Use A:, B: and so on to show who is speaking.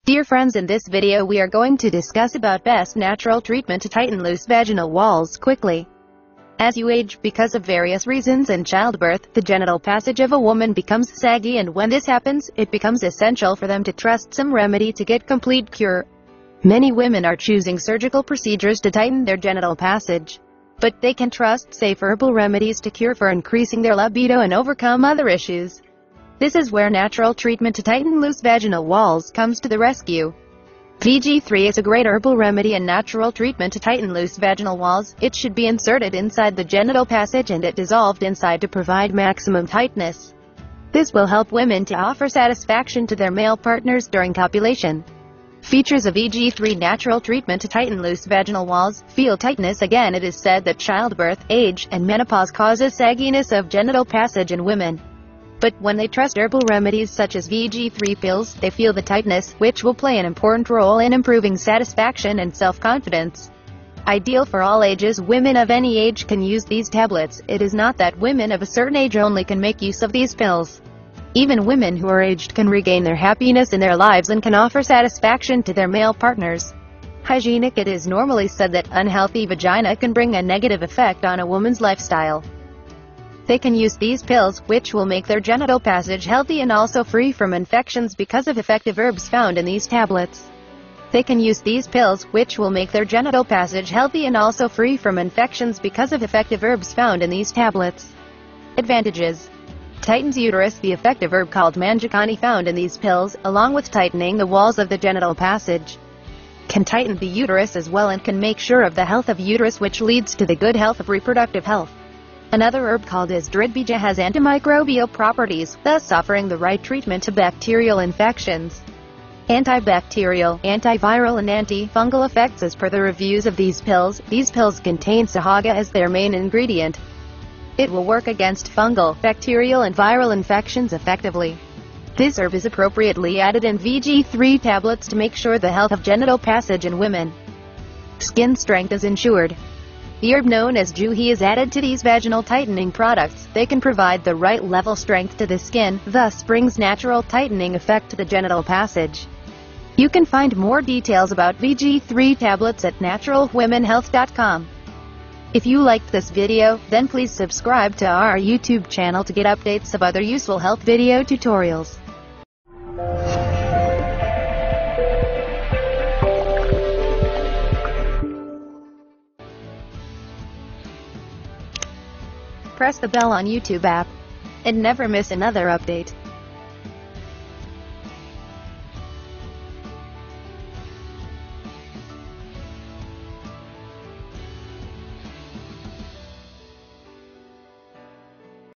A: Dear friends, in this video we are going to discuss about best natural treatment to tighten loose vaginal walls quickly. As you age, because of various reasons in childbirth, the genital passage of a woman becomes saggy, and when this happens, it becomes essential for them to trust some remedy to get complete cure. Many women are choosing surgical procedures to tighten their genital passage. But they can trust safe herbal remedies to cure for increasing their libido and overcome other issues. This is where natural treatment to tighten loose vaginal walls comes to the rescue. VG3 is a great herbal remedy and natural treatment to tighten loose vaginal walls. It should be inserted inside the genital passage and it dissolved inside to provide maximum tightness. This will help women to offer satisfaction to their male partners during copulation. Features of VG3 natural treatment to tighten loose vaginal walls. Feel tightness. Again, it is said that childbirth, age, and menopause causes sagginess of genital passage in women. But when they trust herbal remedies such as VG3 pills, they feel the tightness, which will play an important role in improving satisfaction and self-confidence. Ideal for all ages. Women of any age can use these tablets. It is not that women of a certain age only can make use of these pills. Even women who are aged can regain their happiness in their lives and can offer satisfaction to their male partners. Hygienic. It is normally said that unhealthy vagina can bring a negative effect on a woman's lifestyle. They can use these pills, which will make their genital passage healthy and also free from infections because of effective herbs found in these tablets. They can use these pills, which will make their genital passage healthy and also free from infections because of effective herbs found in these tablets. Advantages: tightens uterus. The effective herb called manjakani found in these pills, along with tightening the walls of the genital passage, can tighten the uterus as well and can make sure of the health of uterus, which leads to the good health of reproductive health. Another herb called Isdridbija has antimicrobial properties, thus offering the right treatment to bacterial infections. Antibacterial, antiviral and antifungal effects. As per the reviews of these pills contain sahaga as their main ingredient. It will work against fungal, bacterial and viral infections effectively. This herb is appropriately added in VG3 tablets to make sure the health of genital passage in women. Skin strength is ensured. The herb known as juhi is added to these vaginal tightening products. They can provide the right level strength to the skin, thus brings natural tightening effect to the genital passage. You can find more details about VG3 tablets at naturalwomenhealth.com. If you liked this video, then please subscribe to our YouTube channel to get updates of other useful health video tutorials. Press the bell on YouTube app and never miss another update.